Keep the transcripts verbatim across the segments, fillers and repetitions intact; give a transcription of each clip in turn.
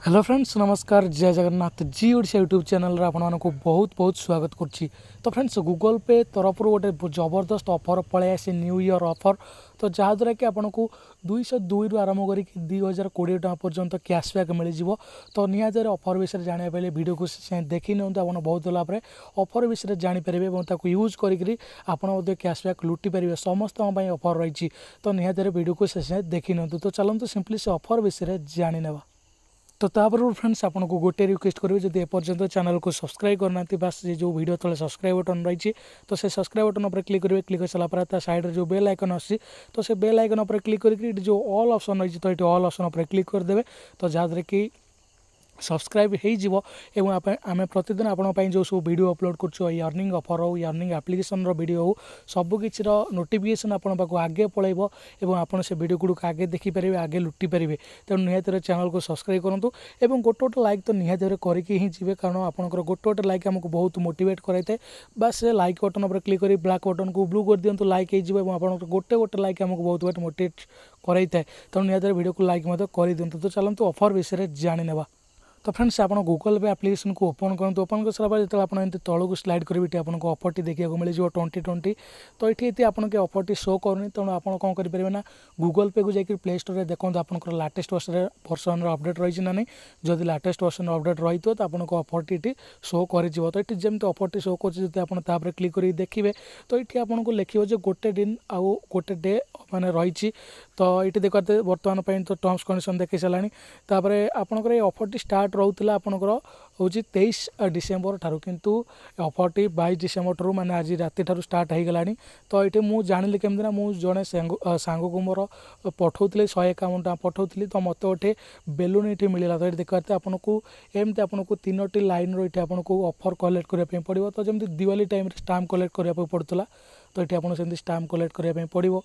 Hello friends नमस्कार जय Jagannath ji Odisha YouTube channel रे आपण मानक बहुत बहुत स्वागत करछि। तो फ्रेंड्स गूगल पे तरफ गोटे जबरदस्त ऑफर पळे आसी न्यू ईयर ऑफर तो जहाँद्वारा कि आपन को दुईश दुई रु आरंभ करी दुई हजार कोड़े टाँह पर्यंत कैशबैक मिल जाव। तो निहाती ऑफर विषय जाना पहले वीडियो को देखी नियंतु आप बहुत लाभ ऑफर विषय जानीपारे और यूज करी आपड़ कैशबैक लुटि पारे समस्त ऑफर रही। तो निहाती वीडियो को देखी नियंतु। तो चलते सिंपली से ऑफर विषय जाने तो तापर फ्रेंड्स आपको गोटे रिक्वेस्ट करेंगे जब एपर्यंत चैनल को सब्सक्राइब करना बस ये जो वीडियो तले सब्सक्राइब बटन रही तो से सब्सक्राइब बटन पर क्लिक करेंगे। क्लिक कर सारापर साइड जो बेल आइकन आसी तो से बेल आइकन पर क्लिक करके जो ऑल ऑप्शन रही तो ये ऑल ऑप्शन पर क्लिक करदे तो जहाँद्वारा कि सब्सक्राइब हो आम प्रतिदिन आपंपाई जो सब वीडियो अपलोड कर अर्निंग ऑफर हो अर्निंग एप्लिकेशन वीडियो हो सबकि नोटिफिकेशन आपण पाक आगे पलैब और आप से वीडियो गुड़क आगे देखिपारे आगे लुटि पारे। तेणु निहाती चैनल को सब्सक्राइब करूँ और गोटे गोटे लाइक तो निहाती करके ही जी कारण आपंकर गोटे गोटे लाइक आमको बहुत मोटिवेट कराए बस लाइक बटन पर क्लिक कर ब्लैक बटन को ब्लू कर दिंतु लाइक हो आप गोटे गोटे लाइक आमको बहुत बहुत मोटिवेट कराई है। तेणु निहाती वीडियो को लाइक कर दिंतु। तो चलते ऑफर विषय जाने। तो फ्रेंड्स आप गूगल पे एप्लिकेशन को ओपन करूँ ओपन कर सारा जो आप तौक को स्लाइड करेंगे आपको ऑफर टी देखा मिल जाए ट्वेंटी ट्वेंटी तो ये आपके ऑफर टी शो करनी। तेणु आप कौन करेंगे ना गूगल पे को जाकर प्ले स्टोर में देखो आपंकर लाटेस्ट वर्सन अपडेट रही ना नहीं जदि लाटेस्ट वर्सन अपडेट रही तो आपको ऑफर टी शो कर तो ये जमी ऑफर टी शो कर क्लिक कर देखिए तो ये आपको लिखे जो गोटे दिन आउ गोटे डे मैंने रही तो ये देखते बर्तमान तो टर्म्स कंडीशन देखी सारापर आपंकर ऑफर टी स्टार्ट रोला आपंकर हूँ तेईस डिसेम्बर ठारू किंतु ऑफर टी बाईस डिसेम्बर ठारू माने आज राति ठारू स्टार्ट हो गलानी। तो ये मुझे जानी केमती ना मुझे जड़े सांग को मोर पठाऊली शहे एकावन टाँह पठाऊली तो मत गोटे बेलून ये मिलला। तो ये देखते आपको एमती आपको तीनो लाइन रही आपको ऑफर कलेक्ट करने पड़ो तो जमी दिवाली टाइम स्टाम्प कलेक्ट करने पड़ूला तो ये आपको सेमती स्टाम्प कलेक्ट करने पड़ो।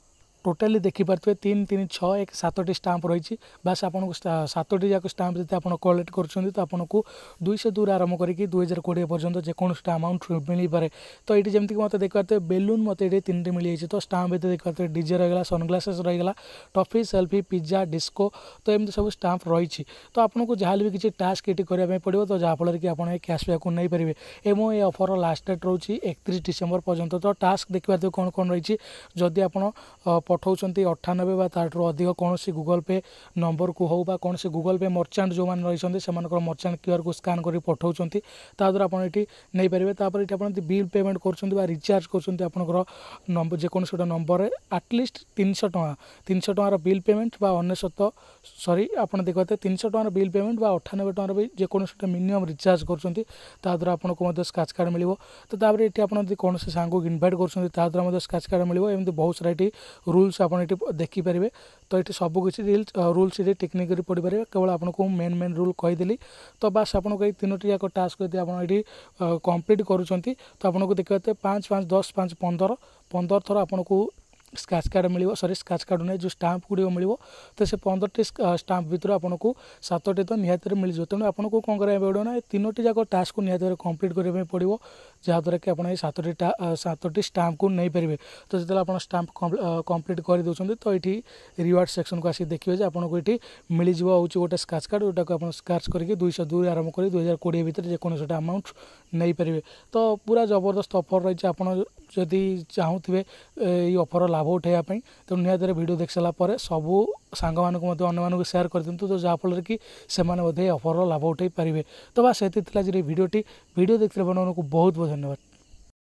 टोटाली देखिपे तीन तीन छः एक सातटी स्टाम्प रही बास आपको सातटी जाक स्टाम्प जब आप कलेक्ट कर तो आपको दुईश दूर आरंभ करके दुई हजार कोड़े पर्यंत जेकोसी अमाउंट मिल पाए। तो ये जमीक मत देखते बेलून मत ये तीन टी मिल जाए तो स्टाम्प ये देखते डीजे रहीगला सनग्लासेस रहीगला टॉफी सेल्फी पिज्जा डिस्को तो एमती सब स्टाम्प रही। तो आपको जहाँ भी किसी टास्क ये करने पड़ो तो जहाँफल कि आप कैशबैक को नहीं पारे एवं ये ऑफर लास्ट डेट रोचे एकतीस डिसेम्बर पर्यंत। तो टास्क देखिए कौन कौन रही जदि आप पठाउछंती अठानबे बा ताठू अधिक कौन गूगल पे नंबर को हो कौन से गूगल पे मर्चांट जो मैंने रही से मर्चांट क्यूआर को स्कान कर पठाउछंती ताद्वारा आप ये नहीं पारे। तापर ये आप बिल पेमेंट कर रिचार्ज कर नंबर जेकोसी गोटे नंबर आटलिस्ट तीन सौ टଙ୍କା तीन सौ टଙ୍କାର बिल पेमेंट बा अनेशत सॉरी आप देखते तीन सौ टଙ୍କାର बिल पेमेंट बा अठानबे टଙ୍କାର भी जेकोसी गोटे मिनिमम रिचार्ज कर आपको स्क्रैच कार्ड मिल। तो तापर ये आप कौन से सांग को इनवाइट कर स्क्रैच कार्ड मिल एमती बहुत सारा ये रूल्स आप देखिपारे। तो ये सबकि रिल्स रूल्स ये टेक्निक पढ़ी पारे केवल आपको मेन मेन रूल कहीदेली। तो बास आपको ये तीनो जाक टास्क यदि आप कंप्लीट करुँच तो आपको देखते पाँच पाँच दस पाँच पंदर पंदर थर आपको स्क्रैच कार्ड मिल सॉरी स्क्रैच कार्ड नहीं जो स्टाम्प गुड़ मिल तो से पंद्रह टी स्टाम्प भितर आपको सातटी तो निहाती मिल जाए। तेणु आपको कौन कराया पड़ो ना तीनो जाक टास्क को निहाती कंप्लीट करने पड़ो जहाँद्वारा कि आप सातटी सातटी स्टाम्प को नहीं पारे। तो जो आप स्टाम्प कंप्लीट कर दौरान तो ये रिवार्ड सेक्शन को आसिक देखिए आपको ये मिल जाऊ गोटे स्क्रैच कार्ड जोटा को आप स्क्रैच करके दुईश दूर आरंभ कर दुई हजार कोड़े भितर जेकोसी गोटे अमाउंट नहीं पारे। तो पूरा जबरदस्त ऑफर रही है जदि चाहूे ये ऑफर लाभ उठाइवाई तो निहाती वीडियो देख सारापर सबू सांग मानक अन्य सेयार कर दिंतु तो जहाँफल कि से ऑफर लाभ उठाई पारे। तो बस ये भिडियोटी वीडियो देखते बहुत बहुत धन्यवाद।